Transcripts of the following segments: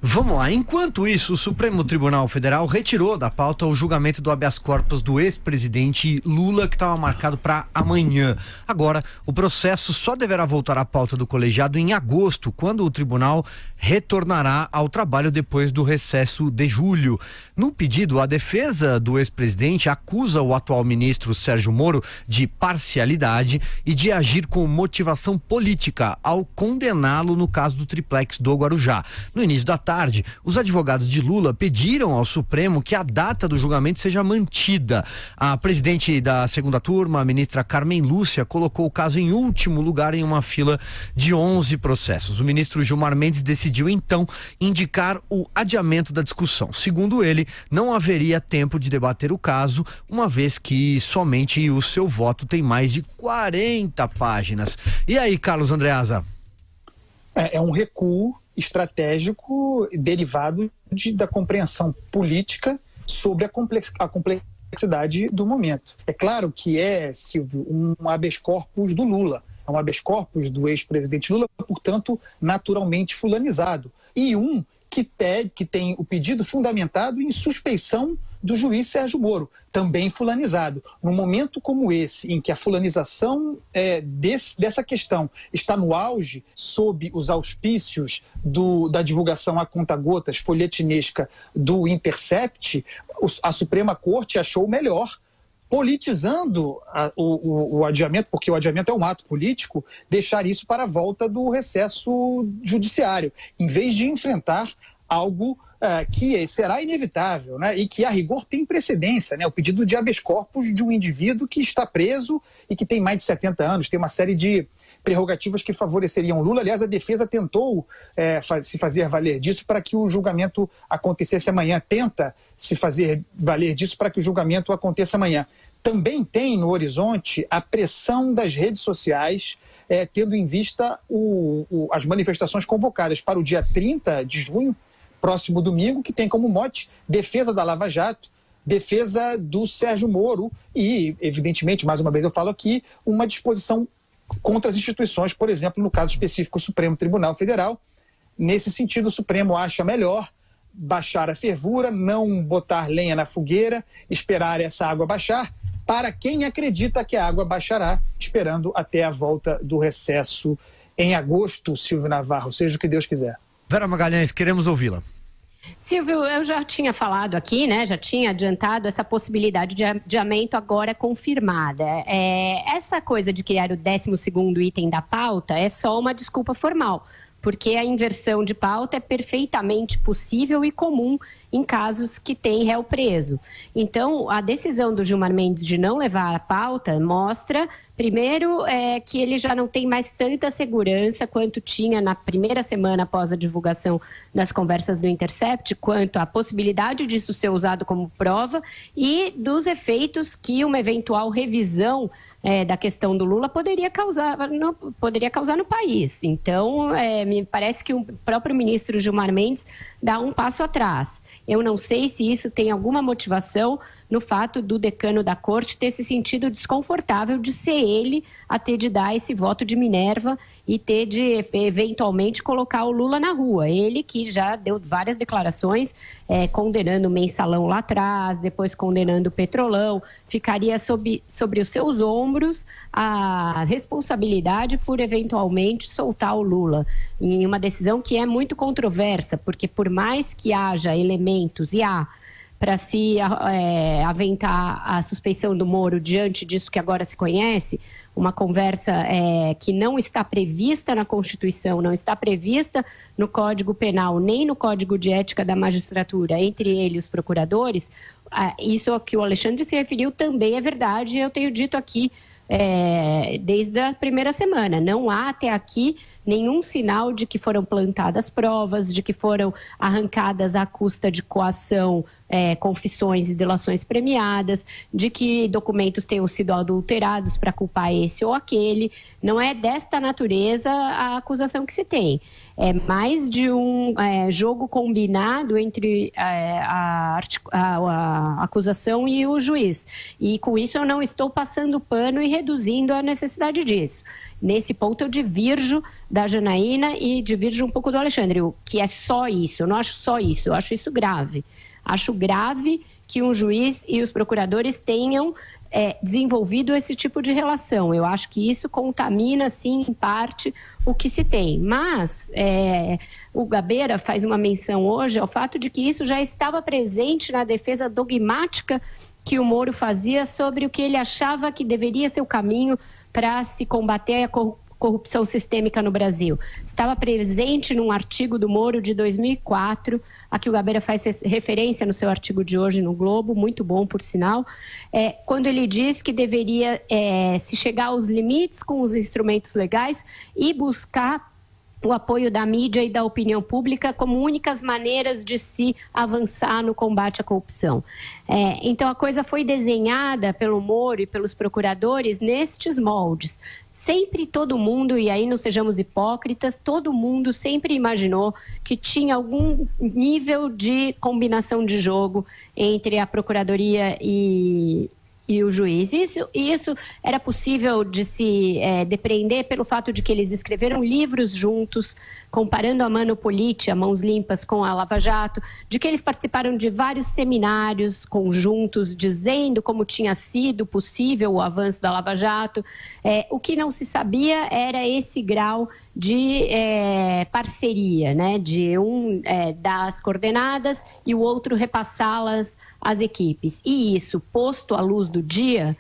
Vamos lá, enquanto isso, o Supremo Tribunal Federal retirou da pauta o julgamento do habeas corpus do ex-presidente Lula, que estava marcado para amanhã. Agora, o processo só deverá voltar à pauta do colegiado em agosto, quando o tribunal retornará ao trabalho depois do recesso de julho. No pedido, a defesa do ex-presidente acusa o atual ministro Sérgio Moro de parcialidade e de agir com motivação política ao condená-lo no caso do triplex do Guarujá. No início da tarde, os advogados de Lula pediram ao Supremo que a data do julgamento seja mantida. A presidente da segunda turma, a ministra Carmen Lúcia, colocou o caso em último lugar em uma fila de 11 processos. O ministro Gilmar Mendes decidiu então indicar o adiamento da discussão. Segundo ele, não haveria tempo de debater o caso, uma vez que somente o seu voto tem mais de 40 páginas. E aí, Carlos Andreasa? É um recuo estratégico derivado da compreensão política sobre a complexidade do momento. É claro que Silvio, um habeas corpus do Lula, é um habeas corpus do ex-presidente Lula, portanto, naturalmente fulanizado. E que tem o pedido fundamentado em suspeição do juiz Sérgio Moro, também fulanizado. Num momento como esse, em que a fulanização dessa questão está no auge, sob os auspícios da divulgação a conta-gotas folhetinesca do Intercept, a Suprema Corte achou melhor, politizando o adiamento, porque o adiamento é um ato político, deixar isso para a volta do recesso judiciário, em vez de enfrentar algo que será inevitável, né? E que a rigor tem precedência, né? O pedido de habeas corpus de um indivíduo que está preso e que tem mais de 70 anos, tem uma série de prerrogativas que favoreceriam Lula. Aliás, a defesa tentou se fazer valer disso para que o julgamento acontecesse amanhã, tenta se fazer valer disso para que o julgamento aconteça amanhã. Também tem no horizonte a pressão das redes sociais, tendo em vista as manifestações convocadas para o dia 30 de junho, próximo domingo, que tem como mote defesa da Lava Jato, defesa do Sérgio Moro e, evidentemente, mais uma vez eu falo aqui, uma disposição contra as instituições, por exemplo, no caso específico, o Supremo Tribunal Federal. Nesse sentido, o Supremo acha melhor baixar a fervura, não botar lenha na fogueira, esperar essa água baixar, para quem acredita que a água baixará, esperando até a volta do recesso em agosto, Silvio Navarro, seja o que Deus quiser. Vera Magalhães, queremos ouvi-la. Silvio, eu já tinha falado aqui, né? Já tinha adiantado essa possibilidade de adiamento agora confirmada. Essa coisa de criar o 12º item da pauta é só uma desculpa formal, porque a inversão de pauta é perfeitamente possível e comum em casos que tem réu preso. Então, a decisão do Gilmar Mendes de não levar a pauta mostra, primeiro, que ele já não tem mais tanta segurança quanto tinha na primeira semana após a divulgação das conversas do Intercept, quanto à possibilidade disso ser usado como prova e dos efeitos que uma eventual revisão da questão do Lula poderia causar no país. Então, me parece que o próprio ministro Gilmar Mendes dá um passo atrás. Eu não sei se isso tem alguma motivação no fato do decano da corte ter se sentido desconfortável de ser ele a ter de dar esse voto de Minerva e ter de, eventualmente, colocar o Lula na rua. Ele que já deu várias declarações condenando o mensalão lá atrás, depois condenando o petrolão, ficaria sobre os seus ombros a responsabilidade por, eventualmente, soltar o Lula. Em uma decisão que é muito controversa, porque por mais que haja elementos, e há, para se aventar a suspeição do Moro diante disso que agora se conhece, uma conversa que não está prevista na Constituição, não está prevista no Código Penal, nem no Código de Ética da Magistratura, entre ele e os procuradores. Isso a que o Alexandre se referiu também é verdade, eu tenho dito aqui desde a primeira semana. Não há até aqui nenhum sinal de que foram plantadas provas, de que foram arrancadas à custa de coação confissões e delações premiadas, de que documentos tenham sido adulterados para culpar esse ou aquele. Não é desta natureza a acusação que se tem. É mais de um jogo combinado entre a acusação e o juiz. E com isso eu não estou passando pano e reduzindo a necessidade disso. Nesse ponto eu divirjo da Janaína e divirjo um pouco do Alexandre, que é só isso. Eu não acho só isso, eu acho isso grave. Acho grave que um juiz e os procuradores tenham desenvolvido esse tipo de relação. Eu acho que isso contamina, sim, em parte, o que se tem. Mas o Gabeira faz uma menção hoje ao fato de que isso já estava presente na defesa dogmática que o Moro fazia sobre o que ele achava que deveria ser o caminho para se combater a corrupção sistêmica no Brasil. Estava presente num artigo do Moro de 2004, a que o Gabeira faz referência no seu artigo de hoje no Globo, muito bom, por sinal, quando ele diz que deveria se chegar aos limites com os instrumentos legais e buscar o apoio da mídia e da opinião pública como únicas maneiras de se avançar no combate à corrupção. Então, a coisa foi desenhada pelo Moro e pelos procuradores nestes moldes. Sempre todo mundo, e aí não sejamos hipócritas, todo mundo sempre imaginou que tinha algum nível de combinação de jogo entre a Procuradoria e o juiz. Isso era possível de se depreender pelo fato de que eles escreveram livros juntos, comparando a Mano Politi, a Mãos Limpas, com a Lava Jato, de que eles participaram de vários seminários conjuntos, dizendo como tinha sido possível o avanço da Lava Jato. O que não se sabia era esse grau de parceria, né? De um dar as coordenadas e o outro repassá-las às equipes. E isso, posto à luz do dia,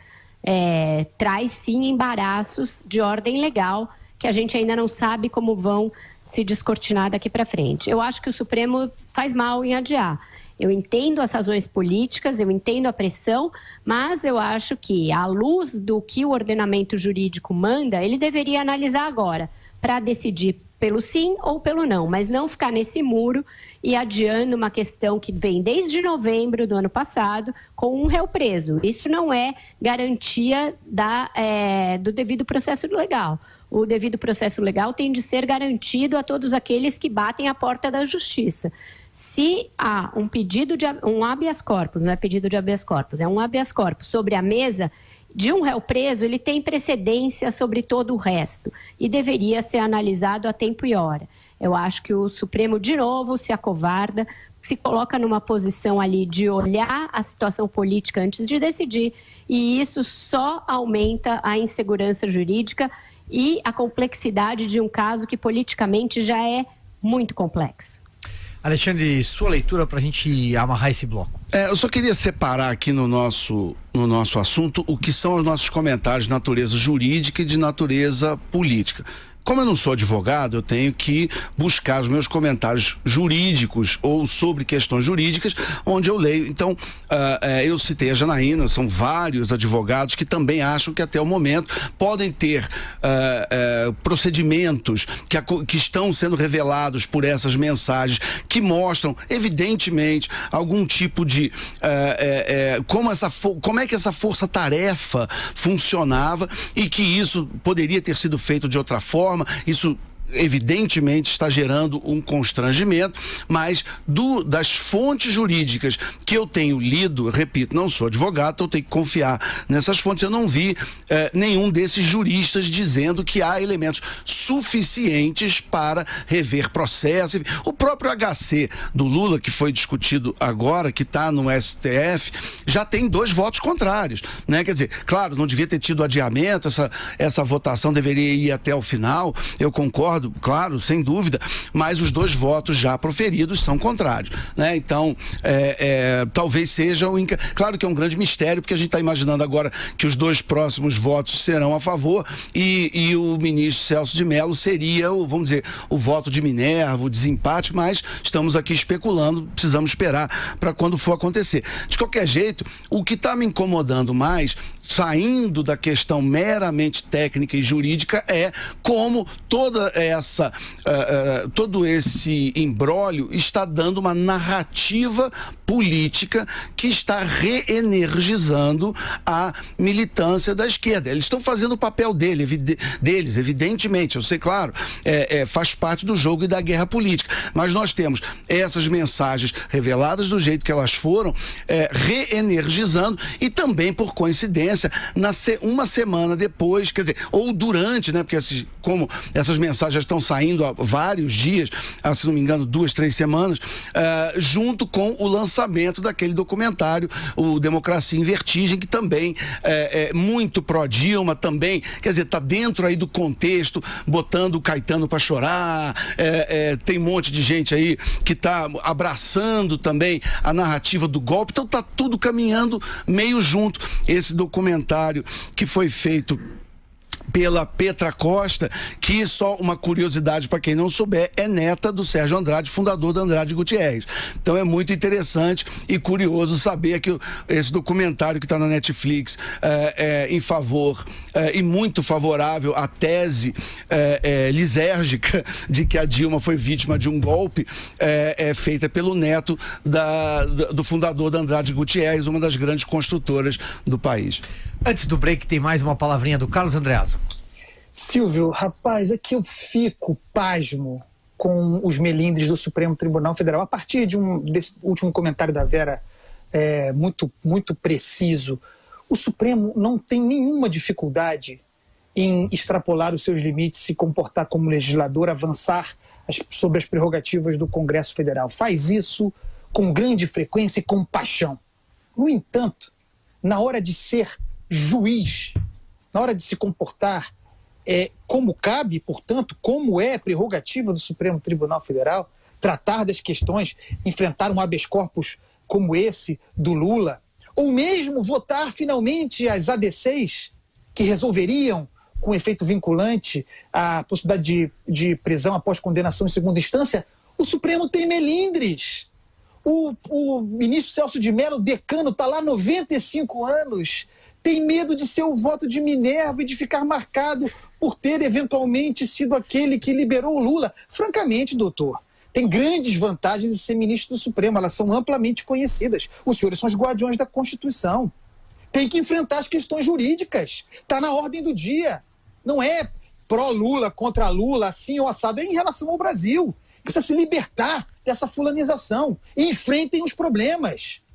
traz sim embaraços de ordem legal que a gente ainda não sabe como vão se descortinar daqui para frente. Eu acho que o Supremo faz mal em adiar. Eu entendo as razões políticas, eu entendo a pressão, mas eu acho que, à luz do que o ordenamento jurídico manda, ele deveria analisar agora, para decidir pelo sim ou pelo não, mas não ficar nesse muro e adiando uma questão que vem desde novembro do ano passado com um réu preso. Isso não é garantia do devido processo legal. O devido processo legal tem de ser garantido a todos aqueles que batem a porta da justiça. Se há um habeas corpus, não é pedido de habeas corpus, é um habeas corpus sobre a mesa de um réu preso, ele tem precedência sobre todo o resto e deveria ser analisado a tempo e hora. Eu acho que o Supremo, de novo, se acovarda, se coloca numa posição ali de olhar a situação política antes de decidir, e isso só aumenta a insegurança jurídica e a complexidade de um caso que politicamente já é muito complexo. Alexandre, sua leitura para a gente amarrar esse bloco. Eu só queria separar aqui no nosso assunto o que são os nossos comentários de natureza jurídica e de natureza política. Como eu não sou advogado, eu tenho que buscar os meus comentários jurídicos ou sobre questões jurídicas, onde eu leio. Então, eu citei a Janaína, são vários advogados que também acham que até o momento podem ter procedimentos que estão sendo revelados por essas mensagens que mostram, evidentemente, algum tipo de como é que essa força-tarefa funcionava e que isso poderia ter sido feito de outra forma. Isso evidentemente está gerando um constrangimento, mas das fontes jurídicas que eu tenho lido, repito, não sou advogado, então eu tenho que confiar nessas fontes. Eu não vi nenhum desses juristas dizendo que há elementos suficientes para rever processo. O próprio HC do Lula, que foi discutido agora, que está no STF, já tem 2 votos contrários, né? Quer dizer, claro, não devia ter tido adiamento, essa votação deveria ir até o final, eu concordo, claro, sem dúvida, mas os 2 votos já proferidos são contrários, né? Então, talvez seja claro que é um grande mistério, porque a gente está imaginando agora que os 2 próximos votos serão a favor e o ministro Celso de Mello seria, vamos dizer, o voto de Minerva, o desempate, mas estamos aqui especulando, precisamos esperar para quando for acontecer. De qualquer jeito, o que está me incomodando mais, saindo da questão meramente técnica e jurídica, é como todo esse imbróglio está dando uma narrativa política que está reenergizando a militância da esquerda. Eles estão fazendo o papel deles, evidentemente. Eu sei, claro, faz parte do jogo e da guerra política. Mas nós temos essas mensagens reveladas do jeito que elas foram, reenergizando, e também, por coincidência, uma semana depois, quer dizer, ou durante, né? Porque como essas mensagens já estão saindo há vários dias, se não me engano, 2, 3 semanas, junto com o lançamento daquele documentário, o Democracia em Vertigem, que também é muito pró-Dilma, também, quer dizer, está dentro aí do contexto, botando o Caetano para chorar, tem um monte de gente aí que está abraçando também a narrativa do golpe, então está tudo caminhando meio junto. Esse documentário que foi feito pela Petra Costa, que, só uma curiosidade para quem não souber, é neta do Sérgio Andrade, fundador da Andrade Gutierrez. Então é muito interessante e curioso saber que esse documentário que está na Netflix em favor e muito favorável à tese lisérgica de que a Dilma foi vítima de um golpe, é feita pelo neto do fundador da Andrade Gutierrez, uma das grandes construtoras do país. Antes do break, tem mais uma palavrinha do Carlos Andreaso. Silvio, rapaz, aqui eu fico pasmo com os melindres do Supremo Tribunal Federal. A partir desse último comentário da Vera, muito preciso, o Supremo não tem nenhuma dificuldade em extrapolar os seus limites, se comportar como legislador, avançar sobre as prerrogativas do Congresso Federal. Faz isso com grande frequência e com paixão. No entanto, na hora de ser juiz, na hora de se comportar como cabe, portanto, como é prerrogativa do Supremo Tribunal Federal, tratar das questões, enfrentar um habeas corpus como esse do Lula, ou mesmo votar finalmente as ADCs que resolveriam, com efeito vinculante, a possibilidade de prisão após condenação em segunda instância, o Supremo tem melindres. O ministro Celso de Mello, decano, está lá 95 anos, tem medo de ser o voto de Minerva e de ficar marcado por ter eventualmente sido aquele que liberou o Lula. Francamente, doutor, tem grandes vantagens de ser ministro do Supremo, elas são amplamente conhecidas. Os senhores são os guardiões da Constituição. Tem que enfrentar as questões jurídicas. Está na ordem do dia. Não é pró-Lula, contra Lula, assim ou assado. É em relação ao Brasil. Precisa se libertar dessa fulanização. E enfrentem os problemas.